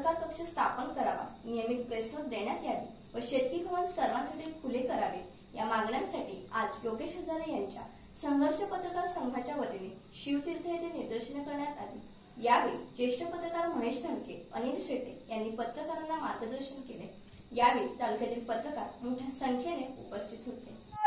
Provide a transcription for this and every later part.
पत्रकार कक्ष स्थापन करावा, नियमित प्रेस नोट देण्यात यावी व शेतकी भवन सर्वांसाठी खुले करावे या मागण्यांसाठी आज योगेश हजारे यांच्या संघर्ष पत्रकार संघाच्या वतीने शिवतीर्थ येथे निदर्शने करण्यात आली। यावेळी ज्येष्ठ पत्रकार महेश धनके, अनिल शेट्टे यांनी पत्रकारांना मार्गदर्शन केले। यावेळी तालुक्यातील पत्रकार मोठ्या संख्येने उपस्थित होते।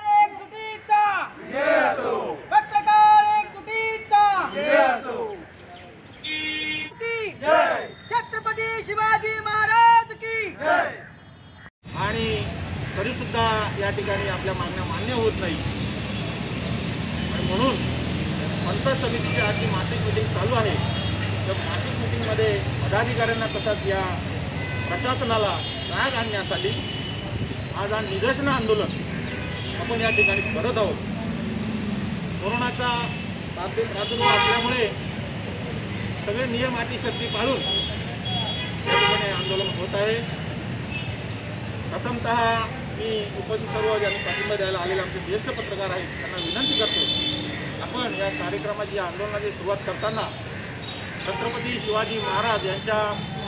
छत्रपती शिवाजी महाराज की जय। आणि तरी सुद्धा या ठिकाणी आपल्या मागण्या मान्य होत नाही आणि म्हणून पंचायत समितीची आज जी मासिक मीटिंग चालू आहे त्या मासिक मीटिंगमध्ये पदाधिकाऱ्यांना तसंच या प्रशासनाला राग आणण्यासाठी आज हा निदर्शन आंदोलन आपण या ठिकाणी करत आहोत। कोरोनाचा प्रादुर्भाव असल्यामुळे सगळे नियम अटीशर्ती पाळून या ठिकाणी आंदोलन होत आहे। प्रथमतः मी उपस्थित सर्व ज्यांनी पाठिंबा द्यायला आलेले आमचे ज्येष्ठ पत्रकार आहेत त्यांना विनंती करतो, आपण या कार्यक्रमाची आंदोलनाची सुरुवात करताना छत्रपती शिवाजी महाराज यांच्या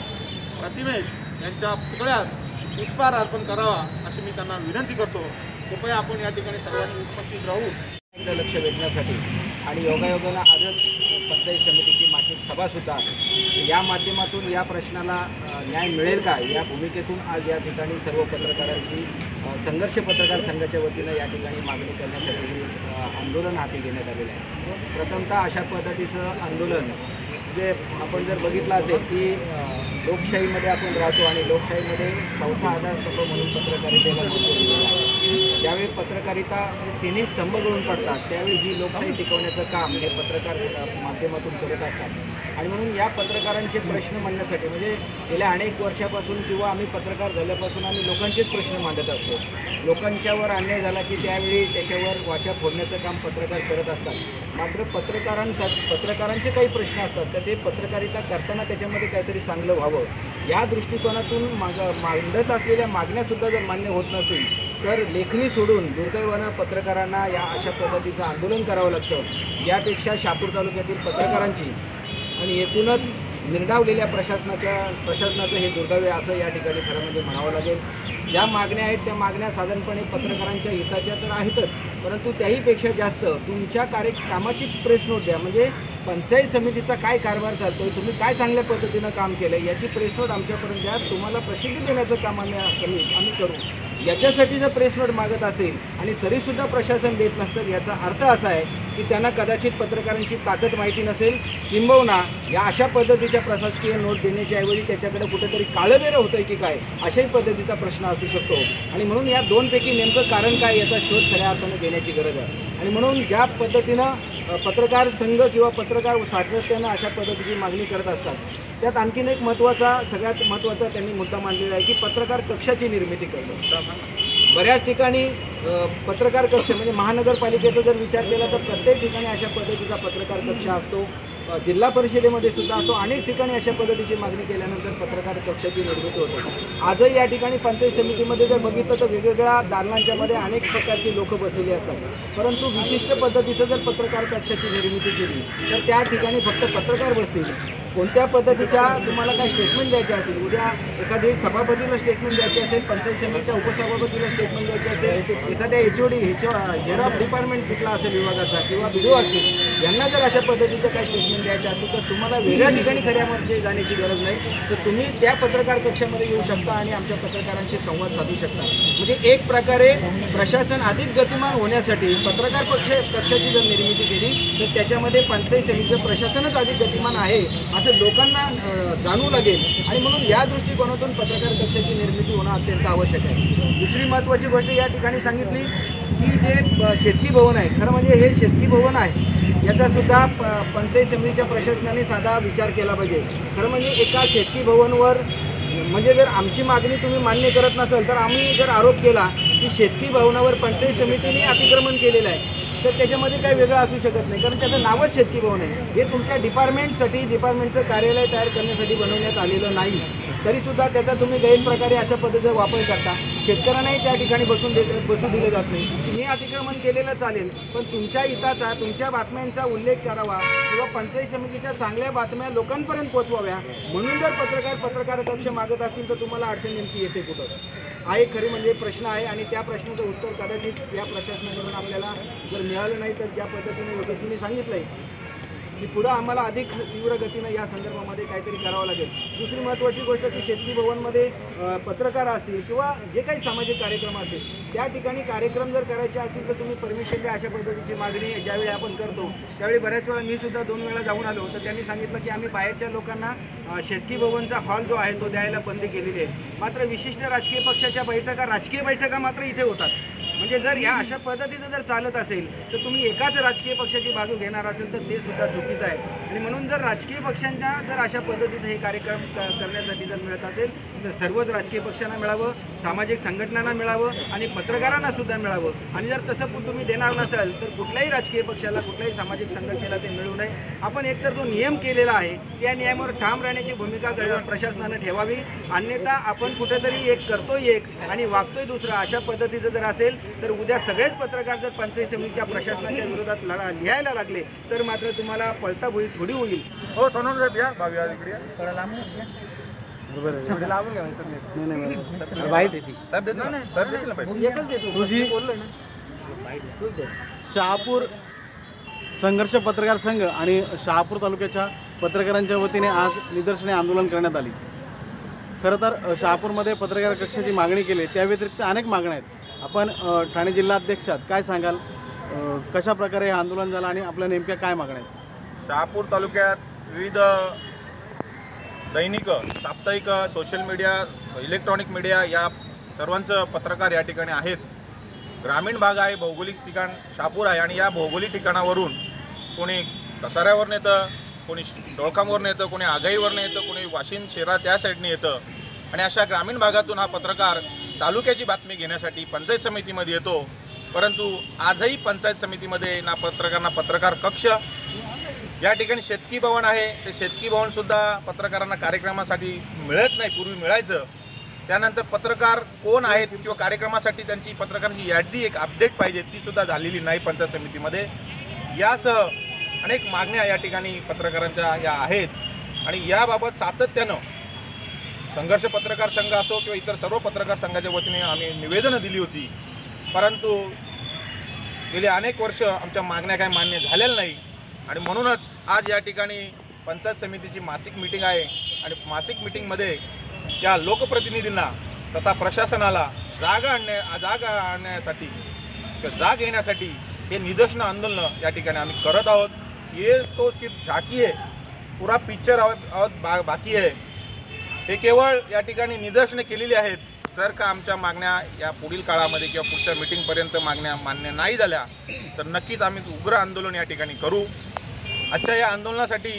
प्रतिमेस यांच्या पुतळ्यात पुष्पहार अर्पण करावा अशी मी त्यांना विनंती करतो। कृपया आपण या ठिकाणी सर्वांनी उपस्थित राहू लक्ष वेधण्यासाठी आणि योगायोगाला आजच पंचायत समितीची मासिक सभासुद्धा या माध्यमातून या प्रश्नाला न्याय मिळेल का या भूमिकेतून आज या ठिकाणी सर्व पत्रकारांची संघर्ष पत्रकार संघाच्या वतीनं या ठिकाणी मागणी करण्यासाठी आंदोलन हाती घेण्यात आलेलं आहे। प्रथमतः अशा पद्धतीचं आंदोलन जे आपण जर बघितलं असेल की लोकशाहीमध्ये आपण राहतो आणि लोकशाहीमध्ये चौथा आधारस्तंभ म्हणून पत्रकारितेला महत्त्व दिलेलं आहे। ज्यावेळी पत्रकारिता तिन्ही स्तंभ गळून पडतात त्यावेळी ही लोकशाही टिकवण्याचं काम हे पत्रकार माध्यमातून करत असतात आणि म्हणून या पत्रकारांचे प्रश्न मांडण्यासाठी म्हणजे गेल्या अनेक वर्षापासून किंवा आम्ही पत्रकार झाल्यापासून आम्ही लोकांचेच प्रश्न मांडत असतो। लोकांच्यावर अन्याय झाला की त्यावेळी त्याच्यावर वाचा फोडण्याचं काम पत्रकार करत असतात। मात्र पत्रकारांचे काही प्रश्न असतात तर ते पत्रकारिता करताना त्याच्यामध्ये काहीतरी चांगलं व्हावं या दृष्टिकोनातून मांडत असलेल्या मागण्यासुद्धा जर मान्य होत नसतील तर लेखणी सोडून दुर्दैवानं पत्रकारांना या अशा पद्धतीचं आंदोलन करावं लागतं। यापेक्षा शहापूर तालुक्यातील पत्रकारांची आणि एकूणच निर्डावलेल्या प्रशासनाचं हे दुर्दैव असं या ठिकाणी खरं म्हणजे म्हणावं लागेल। ज्या मागण्या आहेत त्या मागण्या साधारणपणे पत्रकारांच्या हिताच्या तर आहेतच, परंतु त्याहीपेक्षा जास्त तुमच्या कामाची प्रेस नोट द्या। म्हणजे पंचायत समितीचा काय कारभार चालतो आहे, तुम्ही काय चांगल्या पद्धतीनं काम केलं आहे याची प्रेस नोट आमच्यापर्यंत द्या। तुम्हाला प्रसिद्धी देण्याचं काम आम्ही करू। याच्यासाठी जर प्रेस नोट मागत असतील आणि तरीसुद्धा प्रशासन देत नसतं याचा अर्थ असा आहे की त्यांना कदाचित पत्रकारांची ताकद माहिती नसेल, किंबहुना या अशा पद्धतीच्या प्रशासकीय नोट देण्याच्या ऐवजी त्याच्याकडे कुठेतरी काळबेरं होतं आहे की काय अशाही पद्धतीचा प्रश्न असू शकतो। आणि म्हणून या दोनपैकी नेमकं कारण काय याचा शोध खऱ्या अर्थानं घेण्याची गरज आहे। आणि म्हणून ज्या पद्धतीनं पत्रकार संघ किंवा पत्रकार सातत्यानं अशा पद्धतीची मागणी करत असतात त्यात आणखीन एक सगळ्यात महत्त्वाचा त्यांनी मुद्दा मांडलेला आहे की पत्रकार कक्षाची निर्मिती करणं। बऱ्याच ठिकाणी पत्रकार कक्ष म्हणजे महानगरपालिकेचा जर विचार केला तर प्रत्येक ठिकाणी अशा पद्धतीचा पत्रकार कक्ष असतो, जिल्हा परिषदेमध्ये सुद्धा असतो। अनेक ठिकाणी अशा पद्धतीची मागणी केल्यानंतर पत्रकार कक्षाची निर्मिती होते। आजही या ठिकाणी पंचायत समितीमध्ये जर बघितलं तर वेगवेगळ्या दालनांच्यामध्ये अनेक प्रकारची लोक बसलेली असतात, परंतु विशिष्ट पद्धतीचं जर पत्रकार कक्षाची निर्मिती केली तर त्या ठिकाणी फक्त पत्रकार बसतील। कोणत्या पद्धतीच्या तुम्हाला काय स्टेटमेंट द्यायचे असतील, उद्या एखाद्या सभापतीला स्टेटमेंट द्यायची असेल, पंचायत समितीच्या उपसभापतीला स्टेटमेंट द्यायची असेल, एखाद्या HOD हेड ऑफ डिपार्टमेंट कुठला असेल विभागाचा किंवा BDO असतील यांना जर अशा पद्धतीचं काय स्टेटमेंट द्यायचे असतील तर तुम्हाला वेगळ्या ठिकाणी खऱ्यामध्ये जाण्याची गरज नाही, तर तुम्ही त्या पत्रकार कक्षामध्ये येऊ शकता आणि आमच्या पत्रकारांशी संवाद साधू शकता। म्हणजे एक प्रकारे प्रशासन अधिक गतिमान होण्यासाठी पत्रकार कक्षाची जर निर्मिती केली तर त्याच्यामध्ये पंचायत समितीचं प्रशासनच अधिक गतिमान आहे असं लोकांना जाणू लागेल आणि म्हणून या दृष्टिकोनातून पत्रकार कक्षाची निर्मिती होणं अत्यंत आवश्यक आहे। दुसरी महत्त्वाची गोष्ट या ठिकाणी सांगितली की जे शेतकी भवन आहे, खरं म्हणजे हे शेतकी भवन आहे याचासुद्धा पंचायत समितीच्या प्रशासनाने साधा विचार केला पाहिजे। खरं म्हणजे एका शेतकी भवनवर म्हणजे जर आमची मागणी तुम्ही मान्य करत नसाल तर आम्ही जर आरोप केला की शेतकी भवनावर पंचायत समितीने अतिक्रमण केलेलं आहे तर त्याच्यामध्ये काही वेगळं असू शकत नाही, कारण त्याचं नावच शेतकी भवन आहे। हे तुमच्या डिपार्टमेंटचं कार्यालय तयार करण्यासाठी बनवण्यात आलेलं नाही। तरीसुद्धा त्याचा तुम्ही गैरप्रकारे अशा पद्धतीचा वापर करता. शेतकऱ्यांनाही त्या ठिकाणी बसू दिलं जात नाही. मी अतिक्रमण केलेलं चालेल, पण तुमच्या हिताचा, तुमच्या बातम्यांचा उल्लेख करावा किंवा पंचायत समितीच्या चांगल्या बातम्या लोकांपर्यंत पोहोचवाव्या म्हणून जर पत्रकार कक्ष मागत असतील तर तुम्हाला अडचण नेमकी येते कुठं, हा एक खरी म्हणजे प्रश्न आहे. आणि त्या प्रश्नाचं उत्तर कदाचित या प्रशासनाकडून आपल्याला जर मिळालं नाही तर ज्या पद्धतीने योगेशजींनी सांगितलं आहे की पुढं आम्हाला अधिक तीव्र गतीनं या संदर्भामध्ये काहीतरी करावं लागेल. दुसरी महत्त्वाची गोष्ट की शेतकी भवनमध्ये पत्रकार असतील किंवा जे काही सामाजिक कार्यक्रम असतील त्या ठिकाणी कार्यक्रम जर करायचे असतील तर तुम्ही परमिशन द्या, अशा पद्धतीची मागणी ज्यावेळी आपण करतो त्यावेळी बऱ्याच वेळा मी सुद्धा 2 वेळा जाऊन आलो तर त्यांनी सांगितलं की आम्ही बाहेरच्या लोकांना शेतकी भवनचा हॉल जो आहे तो द्यायला बंदी केलेली आहे. मात्र विशिष्ट राजकीय पक्षाच्या राजकीय बैठका मात्र इथे होतात. म्हणजे जर या अशा पद्धतीचं जर चालत असेल तर तुम्ही एकाच राजकीय पक्षाची बाजू घेणार असेल तर ते सुद्धा चुकीचं आहे. आणि म्हणून जर राजकीय पक्षांच्या जर अशा पद्धतीचं हे कार्यक्रम करण्यासाठी जर मिळत असेल तर सर्वच राजकीय पक्षांना मिळावं, सामाजिक संघटनांना मिळावं आणि पत्रकारांना सुद्धा मिळावं. आणि जर तसं तुम्ही देणार नसाल तर कुठल्याही राजकीय पक्षाला, कुठल्याही सामाजिक संघटनेला ते मिळू नये. आपण एकतर जो नियम केलेला आहे त्या नियमावर ठाम राहण्याची भूमिका प्रशासनानं ठेवावी. अन्यथा आपण कुठेतरी एक करतोय एक आणि वागतोय दुसरा अशा पद्धतीचं जर असेल तर उद्या सगळेच पत्रकार जर पंचायत समितीच्या प्रशासनाच्या विरोधात लिहायला लागले तर मात्र तुम्हाला पळता भुई थोडी होईल. हो सोनून साहेब या, भावी इकडे या. शहापूर संघर्ष पत्रकार संघ आणि शहापूर तालुक्याच्या पत्रकारांच्या वतीने आज निदर्शने आंदोलन करण्यात आली. खरं तर शहापूरमध्ये पत्रकार कक्षाची मागणी केली, त्या व्यतिरिक्त अनेक मागण्या आहेत. आपण ठाणे जिल्हाध्यक्षात काय सांगाल, कशा प्रकारे हे आंदोलन झालं आणि आपल्या नेमक्या काय मागण्या आहेत? शहापूर तालुक्यात विविध दैनिक, साप्ताहिक, सोशल मीडिया, इलेक्ट्रॉनिक मीडिया या सर्वांचं पत्रकार या ठिकाणी आहेत. ग्रामीण भाग आहे, भौगोलिक ठिकाण शहापूर आहे आणि या भौगोलिक ठिकाणावरून कोणी कसाऱ्यावरून येतं, कोणी डोळखामवरून येतं, कोणी आगाईवरून येतं, कोणी वाशिम शेरा त्या साईडने येतं. आणि अशा ग्रामीण भागातून हा पत्रकार तालुक्याची बातमी घेण्यासाठी पंचायत समितीमध्ये येतो. परंतु आजही पंचायत समितीमध्ये ना पत्रकार कक्ष, या ठिकाणी शेतकी भवन आहे, ते शेतकी भवनसुद्धा पत्रकारांना कार्यक्रमासाठी मिळत नाही. पूर्वी मिळायचं. त्यानंतर पत्रकार कोण आहेत किंवा कार्यक्रमासाठी त्यांची पत्रकारांची यादी एक अपडेट पाहिजे, ती सुद्धा झालेली नाही पंचायत समितीमध्ये. यासह अनेक मागण्या या ठिकाणी पत्रकारांच्या या आहेत. आणि याबाबत सातत्यानं संघर्ष पत्रकार संघ असो किंवा इतर सर्व पत्रकार संघाच्या वतीने आम्ही निवेदनं दिली होती. परंतु गेली अनेक वर्ष आमच्या मागण्या काही मान्य झालेल्या नाही. आणि म्हणूनच आज या ठिकाणी पंचायत समितीची मासिक मीटिंग आहे आणि मासिक मीटिंगमध्ये या लोकप्रतिनिधींना तथा प्रशासनाला जाग आणण्यासाठी किंवा जाग येण्यासाठी हे निदर्शन आंदोलन या ठिकाणी आम्ही करत आहोत. ये तो सिर्फ झाकी आहे, पुरा पिक्चर बाकी आहे. हे केवळ या ठिकाणी निदर्शने केलेली आहेत. जर का आमच्या मागण्या या पुढील काळामध्ये किंवा पुढच्या मीटिंगपर्यंत मागण्या मान्य नाही झाल्या तर नक्कीच आम्ही उग्र आंदोलन या ठिकाणी करू. आजच्या या आंदोलनासाठी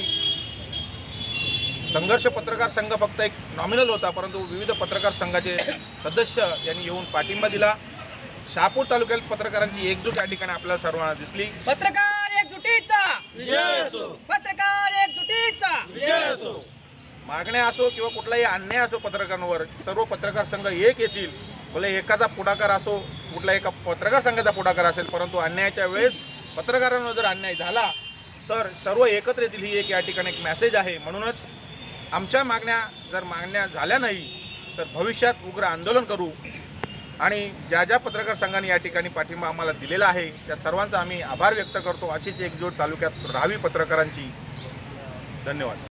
संघर्ष पत्रकार संघ फक्त एक नॉमिनल होता, परंतु विविध पत्रकार संघाचे सदस्य यांनी येऊन पाठिंबा दिला. शहापूर तालुक्यात पत्रकारांची एकजूट या ठिकाणी आपल्याला सर्वांना दिसली. पत्रकार एकजुटीचा विजय असो, पत्रकार एकजुटीचा विजय असो. मागण्या असो किंवा कुठलाही अन्याय असो पत्रकारांवर, सर्व पत्रकार संघ एक येतील. भले एकाचा पुढाकार असो, कुठला एका पत्रकार संघाचा पुढाकार असेल, परंतु अन्यायाच्या वेळेस पत्रकारांवर जर अन्याय झाला तर सर्व एकत्र येतील, ही एक या ठिकाणी एक मेसेज आहे. म्हणूनच आमच्या मागण्या जर मान्य झाल्या नाही तर भविष्यात उग्र आंदोलन करू. आणि ज्या ज्या पत्रकार संघाने या ठिकाणी पाठिंबा आम्हाला दिलेला आहे त्या सर्वांचा आम्ही आभार व्यक्त करतो. अशीच एकजूट तालुक्यात राहावी पत्रकारांची. धन्यवाद.